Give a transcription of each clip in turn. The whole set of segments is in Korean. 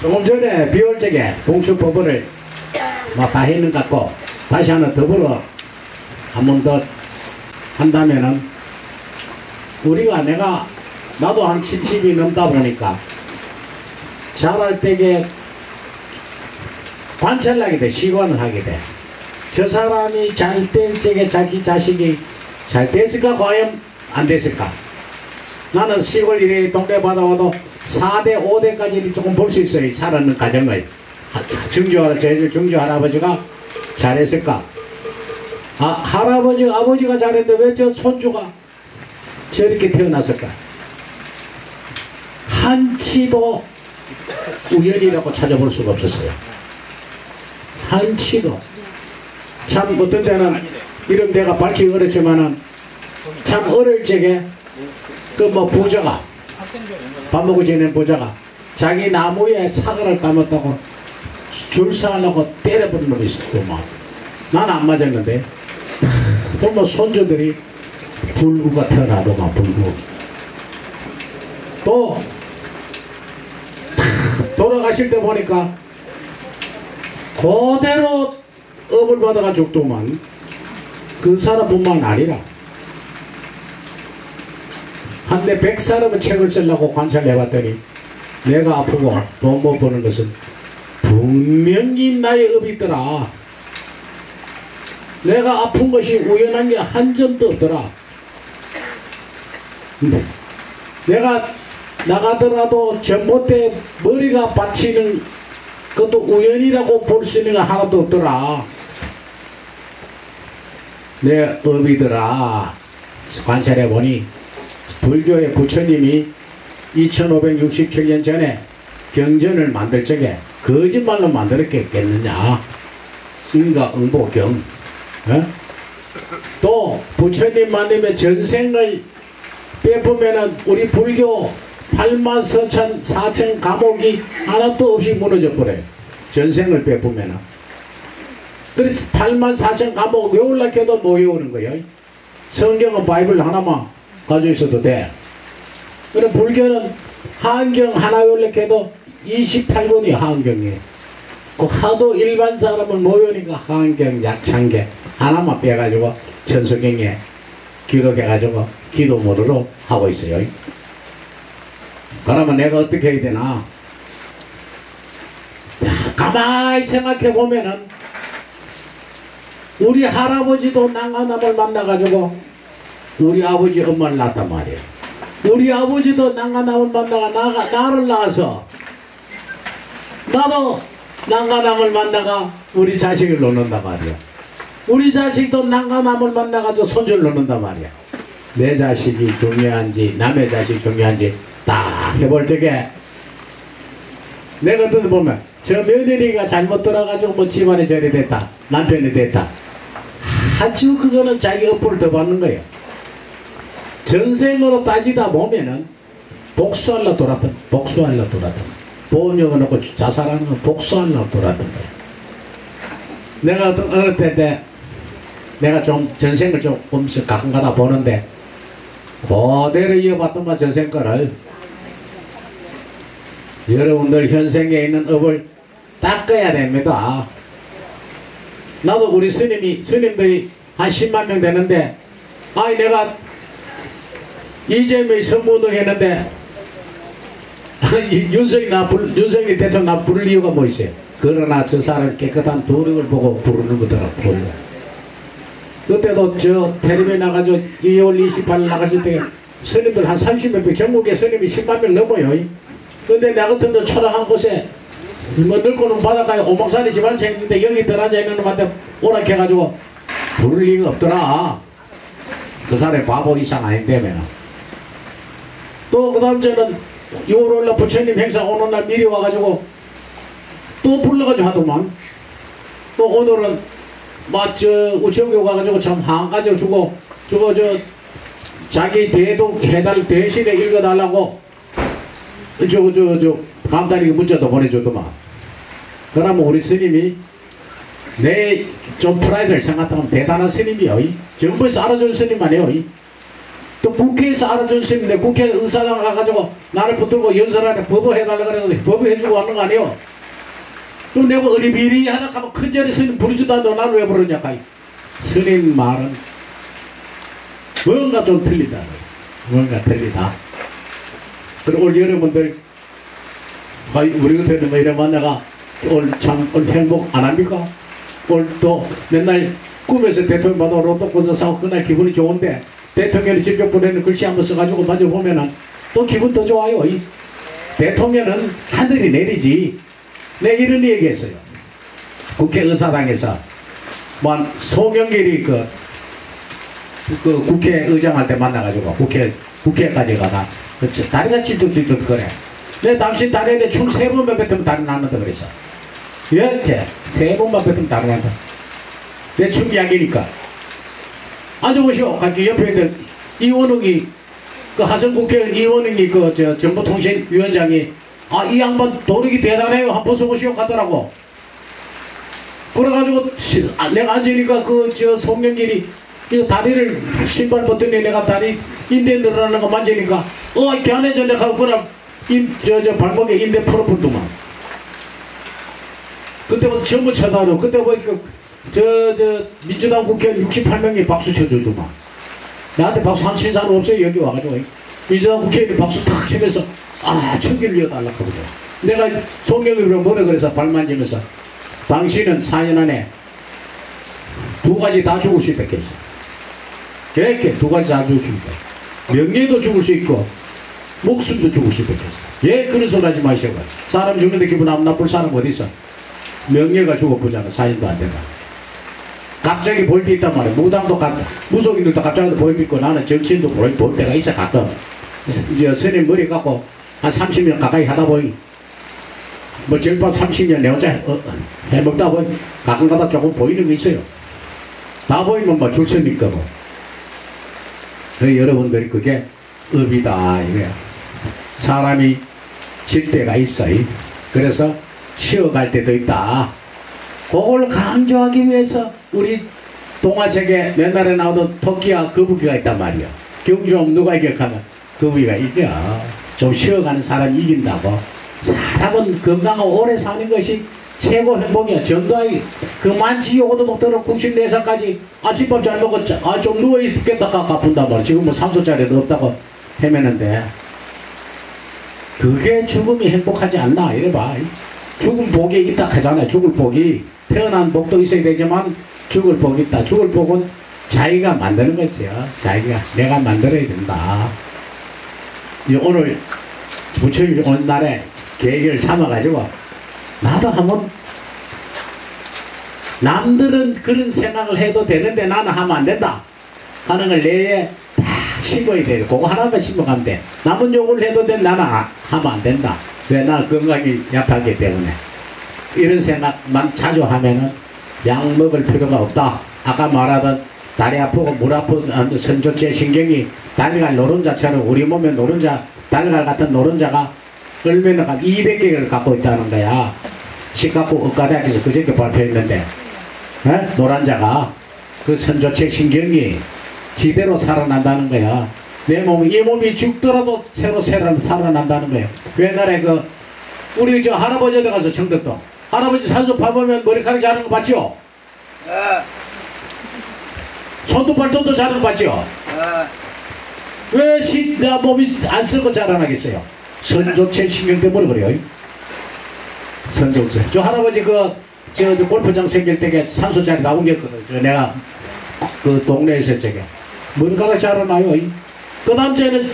조금 전에 비올 적에 봉축법원을 뭐 다 했는 것 같고 다시 하나 더불어 한 번 더 한다면은 우리가 나도 한 70이 넘다 보니까 자랄 때에 관찰하게 돼. 시관을 하게 돼. 저 사람이 잘 될 적에 자기 자식이 잘 됐을까 과연 안 됐을까. 나는 시골 이래 동네 받아와도 4대 5대까지 조금 볼 수 있어요. 살았는 가정을. 저희 중조 할아버지가 잘했을까. 할아버지 아버지가 잘했는데 왜 저 손주가 저렇게 태어났을까. 한치도 우연이라고 찾아볼 수가 없었어요. 한치도. 참 어떤 때는 이런 데가 밝히기 어렵지만은 참 어릴 적에 그 뭐 부자가 밥 먹고 지낸 부자가 자기 나무에 사과를 감았다고 줄 서하려고 때려버린 놈이 있었구만. 나는 안 맞았는데 또 뭐 손주들이 불구가 태어나더만. 불구 또 돌아가실 때 보니까 그대로 업을 받아가 죽더만. 그 사람뿐만 아니라 한데 100사람은 책을 쓰려고 관찰해봤더니 내가 아프고 돈 못 버는 것은 분명히 나의 업이 있더라. 내가 아픈 것이 우연한 게 한 점도 없더라. 내가 나가더라도 전봇대 머리가 받치는 그것도 우연이라고 볼 수 있는 게 하나도 없더라. 내 업이더라. 관찰해보니 불교의 부처님이 2567년 전에 경전을 만들 적에 거짓말로 만들었겠느냐. 인과응보경. 또 부처님만님의 전생을 빼보면은 우리 불교 84,000 과목이 하나도 없이 무너져 버려요. 전생을 빼보면은. 그렇게 84,000 과목 외우려고 해도 못 외우는 거예요. 성경은 바이블 하나만 가지고 있어도 돼. 그래 불교는 하안경 하나 외우려고 해도 28권이 하안경이에요. 그 하도 일반 사람은 못 외우니까 하안경 약창계 하나만 빼가지고 천수경에 기록해가지고 기도문으로 하고 있어요. 그러면 내가 어떻게 해야 되나. 가만히 생각해보면은 우리 할아버지도 낭하남을 만나가지고 우리 아버지 엄마를 낳았단 말이에요. 우리 아버지도 낭하남을 만나가 나를 낳아서 나도 낭하남을 만나가 우리 자식을 놓는단 말이에요. 우리 자식도 낭하남을 만나가지고 손주를 놓는단 말이에요. 내 자식이 중요한지 남의 자식 중요한지 딱 해볼 적에 내가 어떤 데 보면 저 며느리가 잘못 돌아가지고 뭐 집안에 저리 됐다 남편이 됐다 아주 그거는 자기 업보를 더 받는 거예요. 전생으로 따지다 보면은 복수하려 돌았던 보험료가 놓고 자살하는 건 복수하려 돌았던 거예요. 내가 어느 때 내가 좀 전생을 조금씩 가끔가다 보는데 그대로 이어봤더만 전생 거를 여러분들 현생에 있는 업을 닦아야 됩니다. 나도 우리 스님들이 한 10만 명 되는데 아이 내가 이재명이 선거운동 했는데 윤석열 대통령 나 부를 이유가 뭐 있어요? 그러나 저 사람 깨끗한 도력을 보고 부르는 거더라고. 그때도 저 텔레비에 나가지고 2월 28일 나갔을 때 스님들 한 30몇 명 전국에 스님이 10만 명 넘어요. 근데 나 같은 데 초락한 곳에 뭐 늙고는 바닷가에 오목살이 집안 채 있는데 여기 들어앉아 있는 놈한테 오락해가지고 부를 리가 없더라. 그 사람이 바보 이상 아닌데면. 또 그 다음 저는 6월날 부처님 행사 오는 날 미리 와가지고 또 불러가지고 하더만. 또 오늘은 저 우체국에 가가지고 참 한가지고 주고 저 자기 대도 해달 대신에 읽어달라고 저 간단히 문자도 보내주더만. 그러면 우리 스님이 내 좀 프라이드를 생각하면 대단한 스님이요. 정부에서 알아주는 스님 아니에요. 또 국회에서 알아준 셈인데 국회 의사당 가가지고 나를 붙들고 연설하래 법을 해달라 그래서 법을 해주고 하는 거 아니에요. 또 내가 어리비리 하다 가면 큰 자리 스님 부르지도 않는데 나를 왜 부르냐 카이. 스님 말은 뭔가 좀 틀리다. 뭔가 틀리다. 그리고 올 여러분들 우리 같은 뭐 이래 만나가 올 행복 안 합니까? 올 또 맨날 꿈에서 대통령 받아 로또 꽂아 사고 그날 기분이 좋은데 대통령이 직접 보내는 글씨 한번 써가지고 만져보면은 또 기분 더 좋아요. 대통령은 하늘이 내리지. 내가 이런 얘기했어요. 국회의사당에서 뭐 송영길이 그 국회의장 할 때 만나가지고 국회까지 가다 다리가 찔뚝찔뚝 그래. 내 당신 다리에 춤 3번만 뱉으면 다리 난다 그랬어. 이렇게 3번만 뱉으면 다리 난다. 내 춤 약이니까. 앉아보시오. 그 옆에 있는 이원웅이 그 하성국회의원 이원웅이 그 정보통신위원장이 아 이 양반 도력이 대단해요. 한번 벗어보시오 하더라고. 그래가지고 내가 앉으니까 송영길이 이 다리를 신발 벗더니 내가 다리 인대 늘어나는 거 만지니까 걔안해져 내가 그냥 발목에 인대 풀어붙더만. 그때부터 전부 쳐다보고 그때 보니까 민주당 국회의원 68명이 박수 쳐주더만. 나한테 박수 한 친 사람 없어요. 여기 와가지고 민주당 국회의원이 박수 탁 치면서 천기를 이어달라고 하거든. 내가 송영길이랑 뭐라 그래서 발 만지면서 당신은 4년 안에 2가지 다 죽을 수 있겠어. 이렇게 2가지 다 죽을 수 있다. 명예도 죽을 수 있고 목숨도 죽을 수 있겠어. 그런 소리 하지 마시고. 사람 죽는데 기분 안 나쁠 사람 어디 있어? 명예가 죽어보잖아. 4년도 안 된다. 갑자기 볼 때 있단 말이야. 무당도 무속인들도 갑자기 보이고 나는 정치인도 볼 때가 있어. 가끔 스님 머리 깎고 한 30년 가까이 하다 보니 뭐 절반 30년 내 혼자 해먹다 보니 가끔가다 조금 보이는 게 있어요. 다 보이면 뭐 줄 서니까 뭐. 여러분들이 그게 업이다 이거야. 사람이 질 때가 있어. 그래서 쉬어갈 때도 있다. 그걸 강조하기 위해서 우리 동화책에 옛날에 나오던 토끼와 거북이가 있단 말이야. 경주하면 누가 기억하면 거북이가 이겨. 좀 쉬어가는 사람이 이긴다고. 사람은 건강하고 오래 사는 것이 최고 행복이야. 전도하기 그 많지 요거도 못 들어 94살까지 아침밥 잘 먹었죠. 좀 누워있겠다 가쁜단 말이야. 지금 뭐 산소짜리도 없다고 헤매는데 그게 죽음이 행복하지 않나 이래봐. 죽을 복이 있다 하잖아요. 죽을 복이 태어난 복도 있어야 되지만 죽을 복이 있다. 죽을 복은 자기가 만드는 것이요. 자기가 내가 만들어야 된다. 오늘 부처님이 오는 날에 계획을 삼아가지고 나도 한번 남들은 그런 생각을 해도 되는데 나는 하면 안 된다 하는 걸 내에 다 심어야 돼. 그거 하나만 심어가면 돼. 남은 욕을 해도 돼. 나는 하면 안 된다. 왜? 나 건강이 약하기 때문에. 이런 생각만 자주 하면은 약 먹을 필요가 없다. 아까 말하던 다리 아프고 물 아픈 선조체 신경이 달걀 노른자처럼 우리 몸에 노른자 달걀 같은 노른자가 얼마나 200개를 갖고 있다는 거야. 시카고 의과대학에서 그저께 발표했는데 노란자가 그 선조체 신경이 지대로 살아난다는 거야. 내 몸이 이 몸이 죽더라도 새로 살아난다는 거예요. 옛날에 우리 저 할아버지한테 가서 청덕동 할아버지 산소 밟으면 머리카락 자르는 거 봤죠? 손도 발톱도 자르는 거 봤죠? 왜 내 몸이 안 쓰고 자라나겠어요? 선조체 신경 때문에 그래요. 선조체. 저 할아버지 저 골프장 생길 때 산소짜리 나온 게 내가 그 동네에서 저게 머리카락 자라나요. 그 다음 저는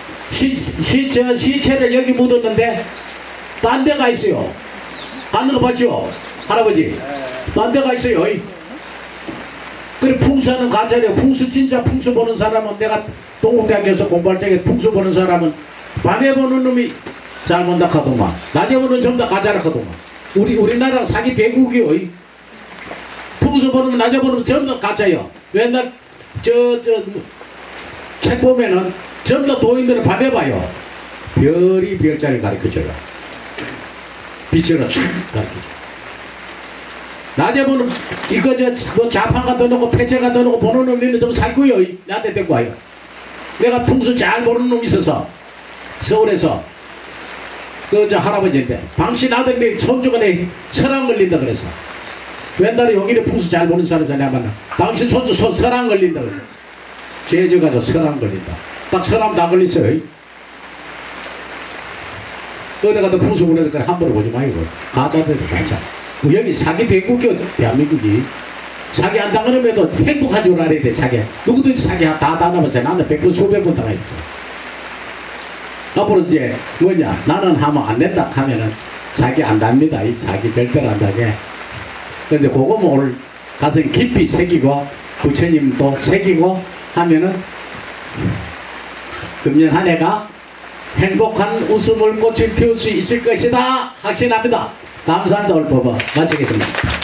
시체를 여기 묻었는데 딴 데가 있어요. 가는 거 봤죠? 할아버지 딴 데가 있어요. 그래 풍수하는 가짜래요. 풍수 진짜 풍수 보는 사람은 내가 동국대학교에서 공부할 적에 풍수 보는 사람은 밤에 보는 놈이 잘 본다 하더만 낮에 보는 전부 다 가짜라 하더만. 우리나라 사기 대국이요. 풍수 보는 낮에 보는 전부 다 가짜요. 맨날 책 보면은 전부 다 도인들은 밤에 봐요. 별이 별자리 가르쳐줘요. 빛으로 촥 가르쳐줘요. 낮에 보는 이거 뭐 자판 갖다 놓고 폐체 갖다 놓고 보는 놈들은 좀 살고요. 나한테 데리고 와요. 내가 풍수 잘 보는 놈이 있어서 서울에서 그 저 할아버지인데 당신 아들이 손주가 내 설암 걸린다 그래서 옛날에 용인에 풍수 잘 보는 사람 전에 만나 당신 손주 설암 걸린다 그래서 죄져가지고 설암 걸린다 딱 설암 다 걸렸어요. 어디 가도 풍수 보는 데까지 함부로 보지 말고 가짜들이 가짜 여기 사기 대국이요 대한민국이 사기 안 당하면도 행복한 줄 알아야 돼. 사기 누구든지 사기 다 당하면서 나는 100번 수백 번 당했어. 앞으로 이제 뭐냐 나는 하면 안 된다 하면은 사기 안 답니다. 이 사기 절대로 안 당해. 근데 그거 뭐 오늘 가슴 깊이 새기고 부처님도 새기고 하면은 금년 한 해가 행복한 웃음을 꽃을 피울 수 있을 것이다 확신합니다. 감사합니다. 오늘 법어 마치겠습니다.